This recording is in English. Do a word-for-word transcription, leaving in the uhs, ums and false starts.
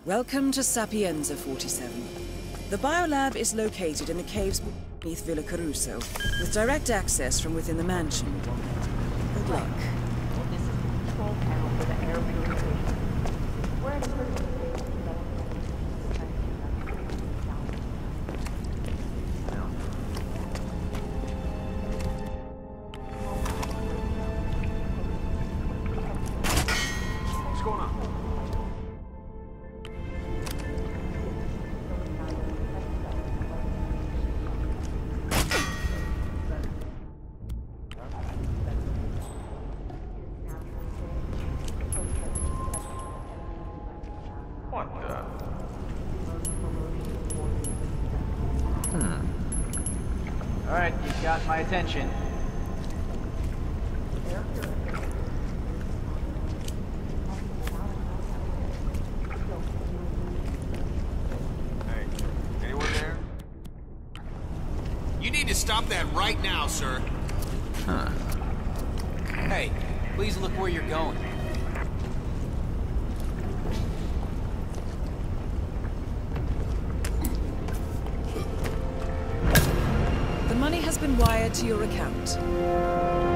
Welcome to Sapienza forty-seven. The biolab is located in the caves beneath Villa Caruso, with direct access from within the mansion. Good luck. This is the control panel for the air purification. We're in a critical stage of What's going on? What the? Hmm. Alright, you've got my attention. Hey, anyone there? You need to stop that right now, sir. Huh. Hey, please look where you're going. The money has been wired to your account.